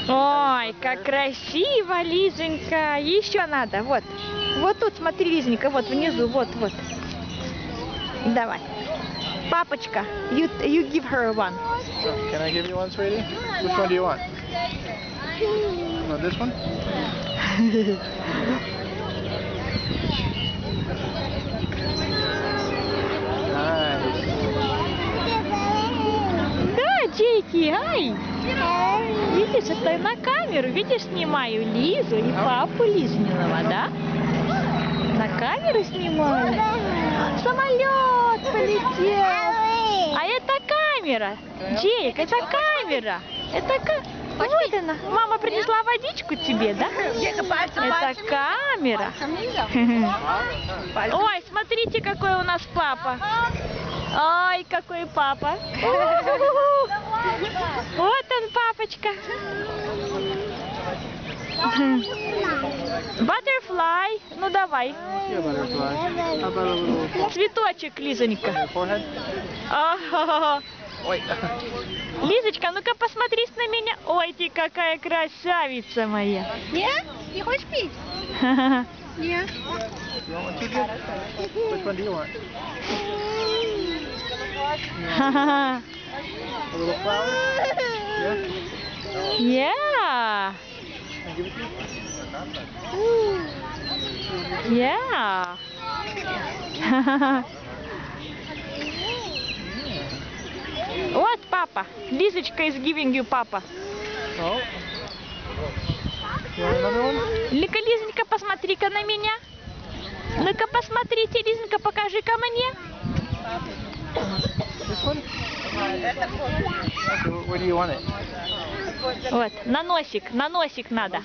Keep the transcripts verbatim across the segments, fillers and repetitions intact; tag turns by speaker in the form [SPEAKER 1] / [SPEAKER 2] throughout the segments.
[SPEAKER 1] Ой, как красиво, Лизонька. Еще надо, вот. Вот тут, смотри, Лизонька, вот внизу, вот, вот. Давай. Папочка, you, you give her one.
[SPEAKER 2] Can I give you one, sweetie? Which one do you want? You want this one? Nice.
[SPEAKER 1] Да, Джейки, ай. Видишь, это на камеру, видишь, снимаю Лизу и папу Лизниного, да? На камеру снимаю. Самолет полетел. А это камера. Джейк, это камера. Это ка... Вот она. Мама принесла водичку тебе, да? Это камера. Ой, смотрите, какой у нас папа. Ой, какой папа. Вот он, папочка. Butterfly. Ну давай. Цветочек, Лизонька.
[SPEAKER 2] Ой.
[SPEAKER 1] Лизочка, ну-ка посмотри на меня. Ой, ты какая красавица моя.
[SPEAKER 3] Нет? Не хочешь пить? Нет.
[SPEAKER 2] Which one do you want?
[SPEAKER 1] A
[SPEAKER 2] A little flower? Yeah?
[SPEAKER 1] Yeah.
[SPEAKER 2] Can I give it to you?
[SPEAKER 1] Yeah. Вот папа. Лизочка is giving you папа.
[SPEAKER 2] Oh. You want another one?
[SPEAKER 1] Ну-ка, Лизонька, посмотри-ка на меня. Ну-ка, посмотрите, Лизонька, покажи-ка мне.
[SPEAKER 2] This one? Okay, where do you want it?
[SPEAKER 1] Вот, на носик, на носик надо.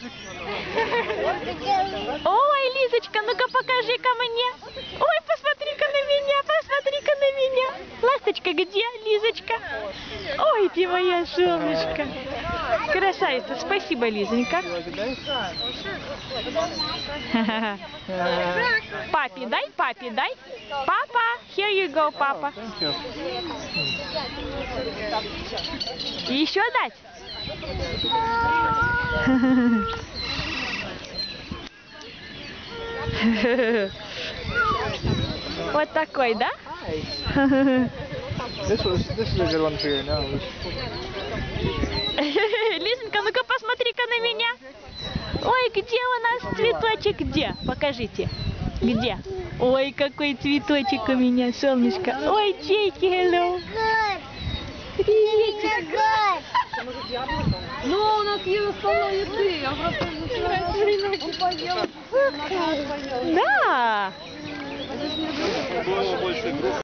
[SPEAKER 1] Ой, Лизочка, ну-ка покажи-ка мне. Ой, посмотри-ка на меня, посмотри-ка на меня. Ласточка где, Лизочка? Ой, ты моя солнышко. Красавица, спасибо, Лизонька. Папе дай, папе дай. Папа, here you go, папа. Еще дать? Вот такой, да?
[SPEAKER 2] This was this is a good one for your nose.
[SPEAKER 1] Лизонька, ну-ка посмотри-ка на меня. Ой, где у нас цветочек? Где? Покажите. Где? Ой, какой цветочек у меня, солнышко. Ой, Джейки, hello. Приветик.
[SPEAKER 3] Ну, у нас есть столовая еды. Я просто
[SPEAKER 1] Да.
[SPEAKER 2] Больше группы.